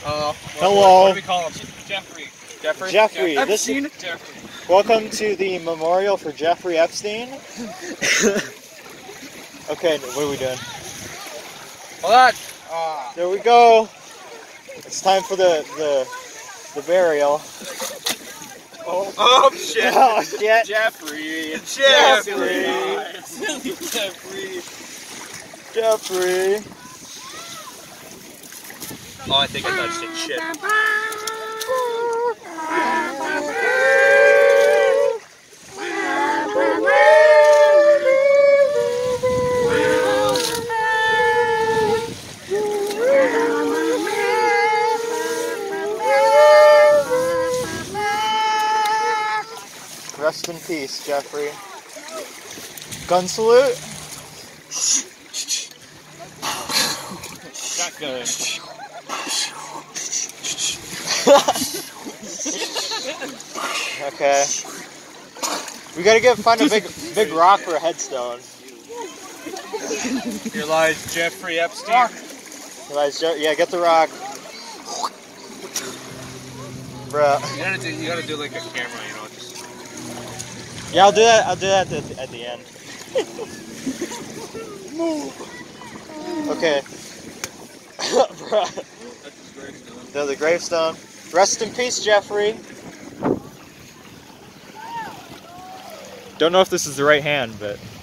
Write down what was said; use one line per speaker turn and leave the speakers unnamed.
Hello.
What do we call him? Jeffrey. Jeffrey?
Jeffrey.
Epstein?
Jeffrey. Welcome to the memorial for Jeffrey Epstein. Okay, what are we doing?
Hold on.
There we go. It's time for the burial.
Oh shit.
Oh shit.
Jeffrey.
Jeffrey. Jeffrey.
Oh, I think I touched it. Shit.
Rest in peace, Jeffrey. Gun salute.
Shotgun.
Okay. We gotta find a big rock for a headstone.
Here lies Jeffrey Epstein.
Yeah, get the rock. Bruh.
You gotta do like a camera, you know, just...
Yeah, I'll do that at the end. Move. Okay. Bruh.
That's his gravestone.
They're the gravestone. Rest in peace, Jeffrey. Don't know if this is the right hand, but...